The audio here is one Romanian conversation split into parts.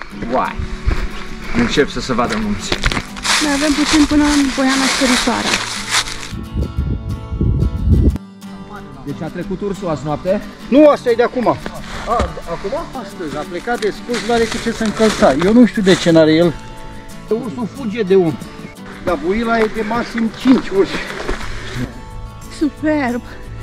Uai! Încep să se vadă munți. Mai avem puțin până în Poiana Scărișoara. Deci a trecut ursul azi noapte? Nu, asta e de acum. Acum? Astăzi, a plecat de scurs, nu are cu ce să încălța. Eu nu știu de ce n-are el. Ursul fuge de un. Dar buila e de maxim 5 urși. Superb!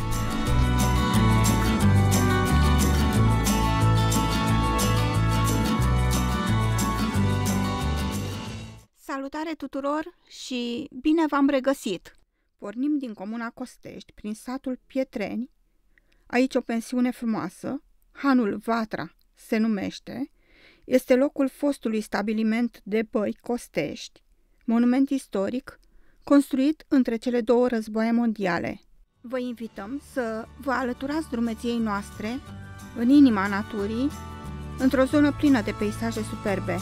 Salutare tuturor și bine v-am regăsit! Pornim din comuna Costești, prin satul Pietreni. Aici o pensiune frumoasă, Hanul Vatra se numește, este locul fostului stabiliment de băi Costești, monument istoric construit între cele două războaie mondiale. Vă invităm să vă alăturați drumeției noastre în inima naturii, într-o zonă plină de peisaje superbe.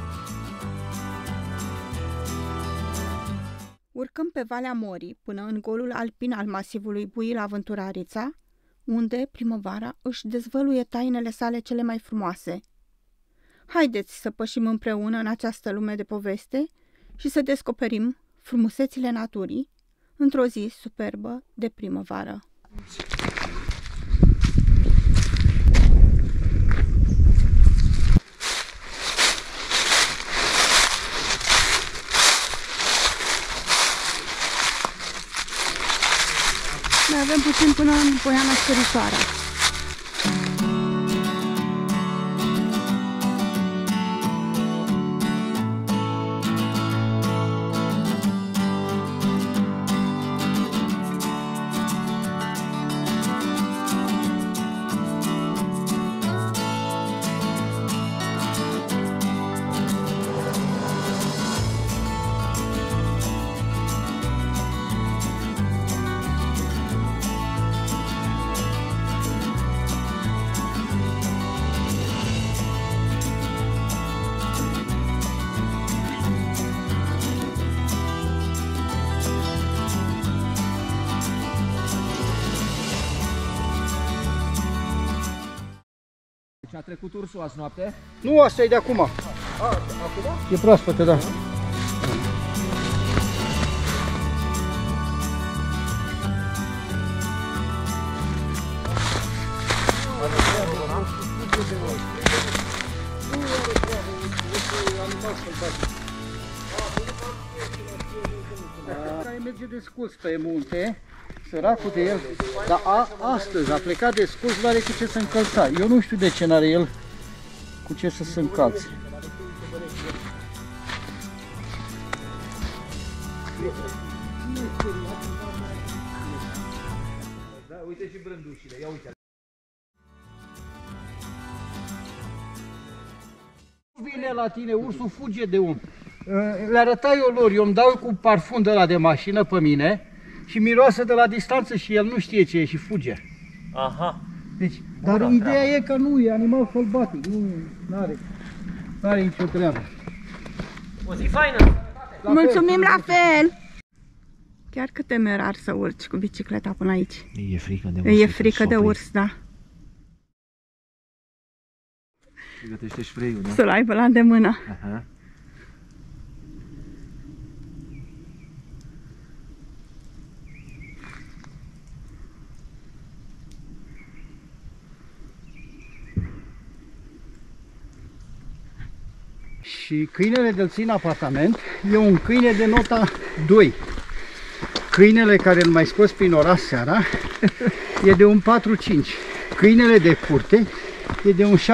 Urcăm pe Valea Morii până în golul alpin al masivului Buila-Vânturarița, unde primăvara își dezvăluie tainele sale cele mai frumoase. Haideți să pășim împreună în această lume de poveste și să descoperim frumusețile naturii într-o zi superbă de primăvară. Mai avem puțin până în Poiana Scărișoara. Deci a trecut ursul azi noapte? Nu, asta e de acum. Acum? E proaspătă, da. Care merge de scurs pe munte, săracul de el, dar astăzi a plecat de scurs, nu are cu ce să încălța. Eu nu știu de ce n-are el cu ce să se încalțe. Da, uite și brândușile, ia uite. Vine la tine, ursul fuge de om. Le arăta eu lor, eu îmi dau cu parfum de ăla de mașină pe mine și miroase de la distanță și el nu știe ce e și fuge. Aha. Deci, dar ideea e că nu e animal sălbatic, nu are nicio treabă. O zi faină! Mulțumim la fel! Chiar cât temerar să urci cu bicicleta până aici. E frică de urs. E frică de urs, da. Gătește spray-ul, da? Să-l aibă la îndemână. Aha. Și câinele de-l țin în apartament e un câine de nota 2. Câinele care îl mai scos prin oraș seara e de un 4-5. Câinele de curte e de un 6-7.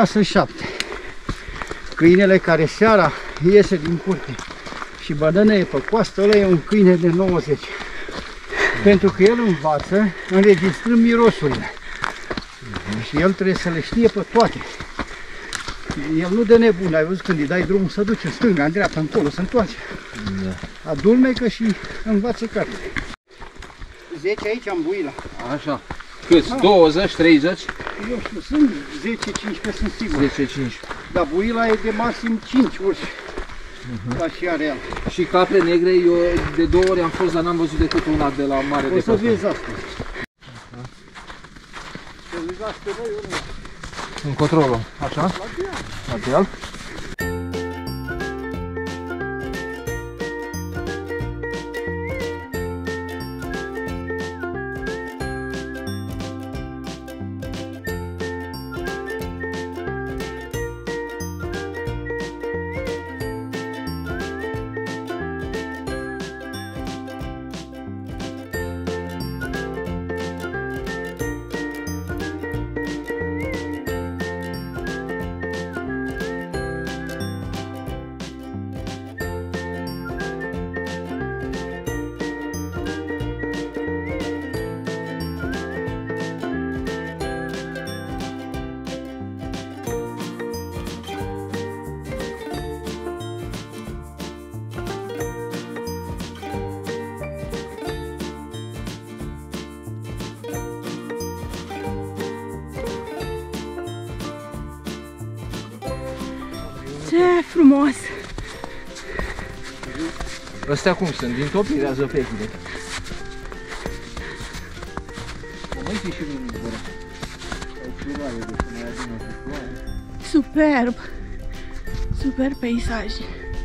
Câinele care seara iese din curte și bădănăie pe coastă, ăla e un câine de 90. Pentru că el învață înregistrând mirosurile. Și el trebuie să le știe pe toate. El nu dă nebun, ai văzut când îi dai drumul să duce în stânga, în dreapta, încolo, se întoarce. Da. Adulmecă și învață carte. 10 aici în Buila. Așa. Câți? 20, 30? Eu știu, sunt 10-15, sunt sigur. 10-15. Dar Buila e de maxim 5 urși. La și are el. Și capre negre, eu de 2 ori am fost, dar n-am văzut decât una de la mare de O să vezi asta. Să vezi asta, băi, Încotro, așa? La deal. Ce frumos! Astea cum sunt? Din topirea zăpechile. Mai fi și lumii gura. Au floare, deci mai adună cu floare. Superb! Super peisaj!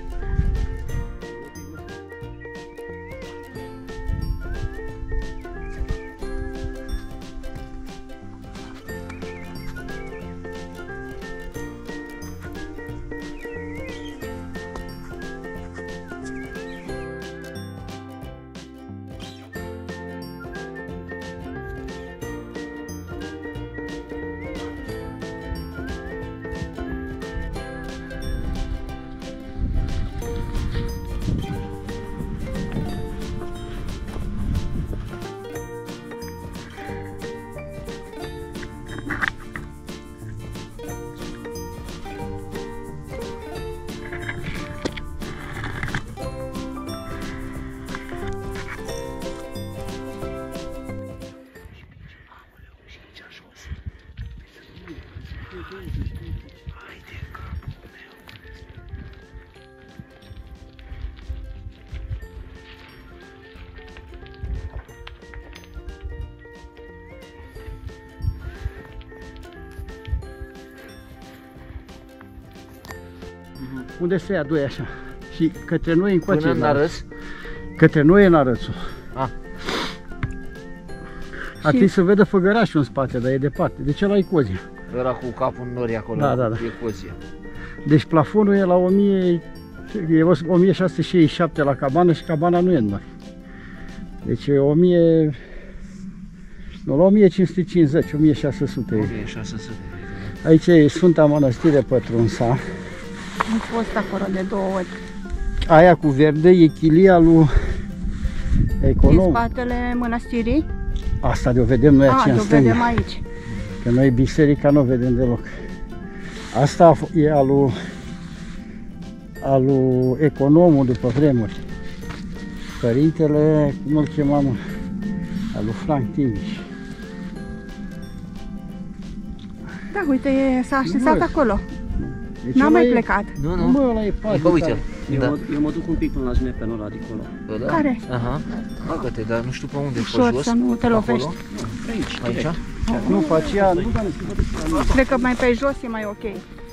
Unde se ia doi așa? Și către noi încoace. Până în Arăț? Către noi în Arățul. Ah. Ar trebui să vedă Făgărașul în spate, dar e departe. Deci ăla e Cozia. Ăla cu capul în nori acolo, Da, da, da. e Cozia. Deci plafonul e la 1000, e 1667 la cabana și cabana nu e în nori. Deci e 1000, nu, la 1550, 1600 e. 1600. Aici e Sfânta Mănăstire Pătrunsa. Am fost acolo de 2 ori. Aia cu verde e chilia lui Din Econom. spatele mănăstirii? Asta de o vedem noi aici în o stânga. vedem aici. Că noi biserica nu o vedem deloc. Asta e al lui Economul după vremuri. Părintele, cum îl chemam, al lui Frank Timiș. Da, uite, s-a așezat Nu, acolo. Deci N-a ăla mai e- plecat. Nu. Bă, ăla e Bă, patul. uite-l. Eu, Da. eu mă duc un pic până la zmepenul ăla de acolo. Bă, da? Care? Aha. Bagă-te, dar nu știu pe unde, pe Ușor, jos. să nu te lovești. Acolo? Aici, Aici? direct. Nu, pe aceea, nu, dar nu Cred că mai pe jos e mai ok.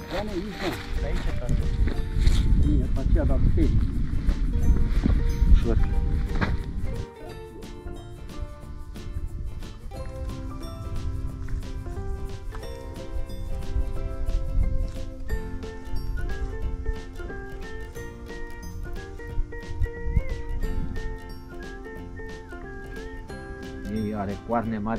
Bine, pe aceea, dar pe Ușor. Ei are coarne mari.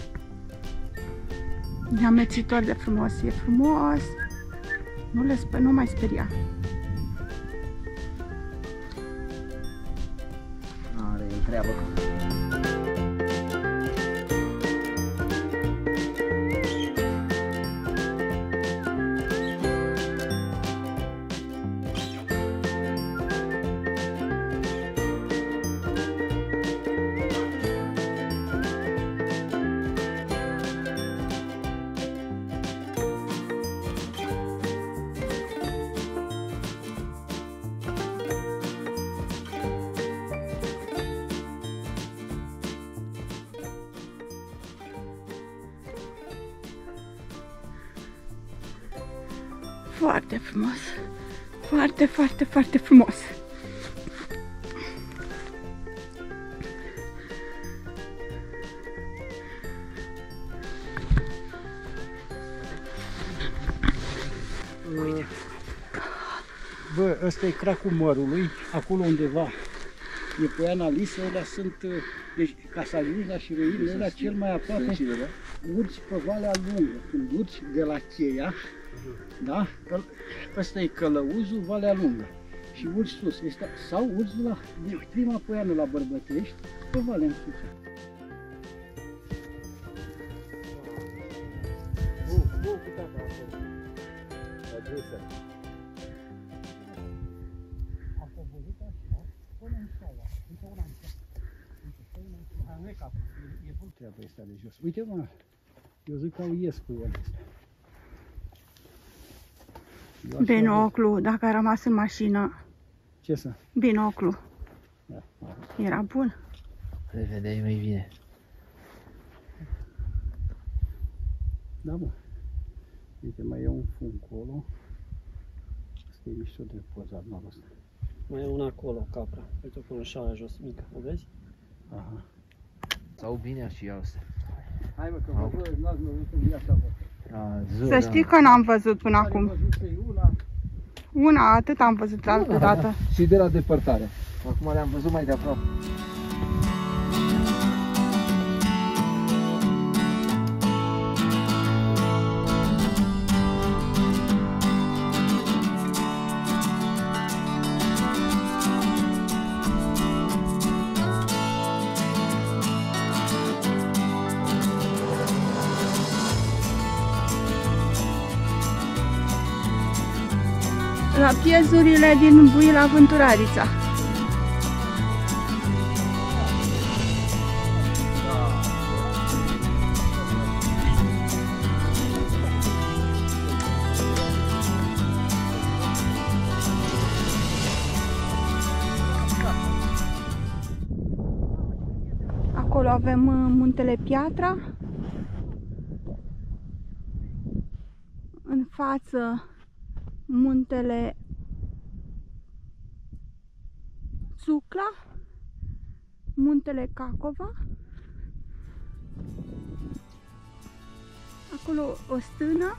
E amețitor de frumos, e frumos. Nu mai speria. Are el treabă. Foarte frumos. Foarte, foarte, foarte frumos. Bă, ăsta e cracul mărului, acolo undeva e Poiana Lisă, alea sunt, deci ca să ajungi la șiroirile alea, cel mai aproape urci pe Valea Lungă, când urci de la Cheia, da? Ăsta e călăuzul, Valea Lungă. Și urci sus, sau urci de prima Poiană la Bărbătești, pe Valea în sus. Treaba asta de jos. Uite mă, eu zic că au ies cu el. Binoclu, dacă a rămas în mașină. Ce să? Binoclu. Da. Era bun. Le vedeai mai bine. Da, bă. Uite, mai e un fum acolo. Asta e mișto de pozat norul ăsta. Mai e una acolo, capra. Uite până așa jos, mică, o vezi? Aha. Sau bine și astea. Hai mă, că vă văd, n-ați văzut în viața voastră. Să știi că n-am văzut până Am acum. văzut că e una. Una, atât am văzut altă dată. Și de la depărtare. Acum le-am văzut mai de aproape. La piezurile din Buila Vânturarița. Acolo avem muntele Piatra. În față muntele Țucla, muntele Cacova, acolo o stână,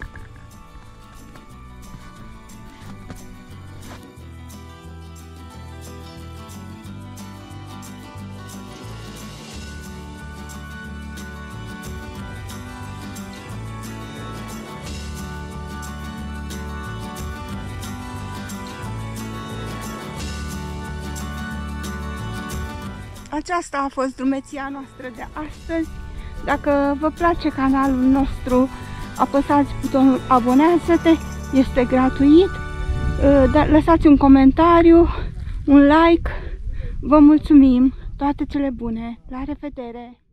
aceasta a fost drumeția noastră de astăzi. Dacă vă place canalul nostru, apăsați butonul abonează-te, este gratuit. Lăsați un comentariu, un like. Vă mulțumim, toate cele bune, la revedere!